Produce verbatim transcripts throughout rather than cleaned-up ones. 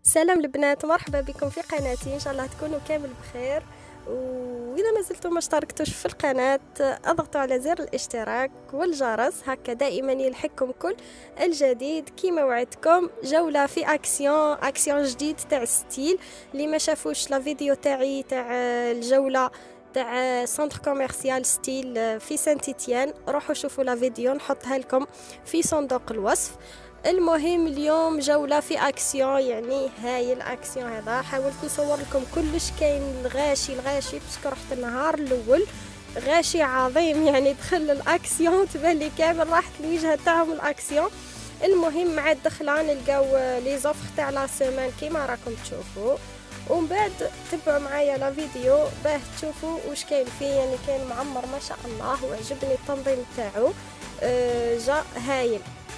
سلام البنات، مرحبا بكم في قناتي. ان شاء الله تكونوا كامل بخير. واذا ما زلتم ما اشتركتوش في القناه اضغطوا على زر الاشتراك والجرس، هكا دائما يلحقكم كل الجديد. كيما وعدتكم جوله في اكسيون اكسيون جديد تاع ستيل. اللي ما شافوش لا فيديو تاعي تاع الجوله تاع سنتر كوميرسيال ستيل في سانت إتيان، روحوا شوفوا لا فيديو، نحطها لكم في صندوق الوصف. المهم اليوم جولة في اكسيون، يعني هاي الاكسيون هذا حاولت نصور لكم كلش كاين الغاشي الغاشي باسكو رحت النهار الاول غاشي عظيم، يعني دخل الاكسيون تبان لي كامل راحت الوجهه تاعهم الاكسيون. المهم مع الدخله نلقاو لي زوفر تاع لا سيمان كيما راكم تشوفوا، ومن بعد تبعوا معايا لا فيديو باه تشوفوا واش كاين فيه. يعني كاين معمر ما شاء الله وعجبني التنظيم تاعو، أه جا هايل.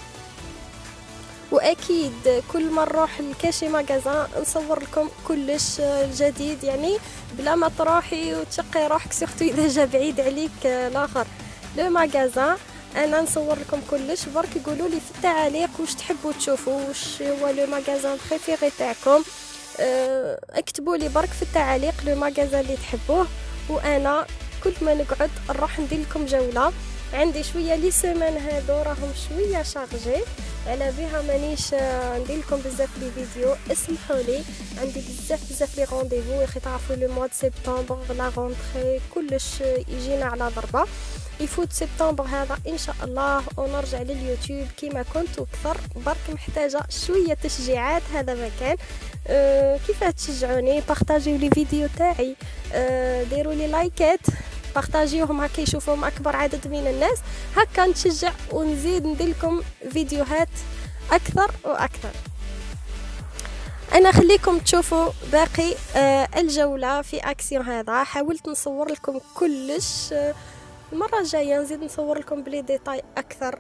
واكيد كل ما نروح لكاشي ماغازان نصور لكم كلش الجديد، يعني بلا ما تروحي وتشقي روحك، سورتو اذا جا بعيد عليك الاخر لو ماغازان. انا نصور لكم كلش، برك قولوا لي في التعاليق واش تحبوا تشوفوا، واش هو لو ماغازان بريفيري تاعكم. اكتبوا لي برك في التعاليق لو ماغازان اللي تحبوه، وانا كل ما نقعد نروح ندير لكم جوله. عندي شويه لي سيمان هادو راهم شويه شارجي، على بها مانيش ندير لكم بزاف لي فيديو، اسمحوا لي. عندي بزاف بزاف لي رونديفو، يا اخي تعرفوا لو موا دو سبتمبر لا رونتري كلش يجينا على ضربه. يفوت سبتمبر هذا ان شاء الله ونرجع لليوتيوب كيما كنت وكثر. برك محتاجه شويه تشجيعات، هذا مكان. أه كيف تشجعوني؟ بارطاجيو لي فيديو تاعي، أه ديروا لي لايكات، بارطاجيوهم هكا يشوفوهم اكبر عدد من الناس، هكا نتشجع ونزيد ندير لكم فيديوهات اكثر واكثر. انا خليكم تشوفوا باقي آه الجوله في اكسيون هذا. حاولت نصور لكم كلش، آه المره الجايه نزيد نصور لكم بلي ديتاي اكثر.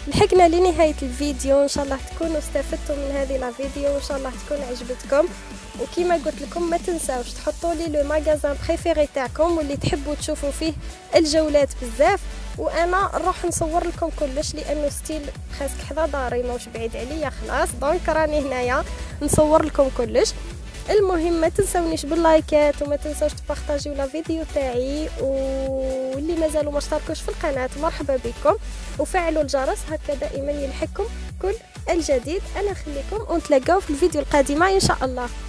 لحقنا لنهايه الفيديو، ان شاء الله تكونوا استفدتوا من هذه لا فيديو وان شاء الله تكون عجبتكم. وكما قلت لكم ما تنساوش تحطوا لي لو ماغازان بريفيري تاعكم واللي تحبوا تشوفوا فيه الجولات بزاف، وانا نروح نصور لكم كلش لانه ستيل خاصك حدا داري ماهوش بعيد عليا خلاص، دونك راني هنايا نصور لكم كلش. المهم ما تنسونيش باللايكات وما تنسوش تبارطاجيو لا فيديو تاعي، واللي مازالوا ما اشتركوش في القناه مرحبا بكم، وفعلوا الجرس هكا دائما يلحقكم كل الجديد. انا خليكم ونتلاقاو في الفيديو القادمه ان شاء الله.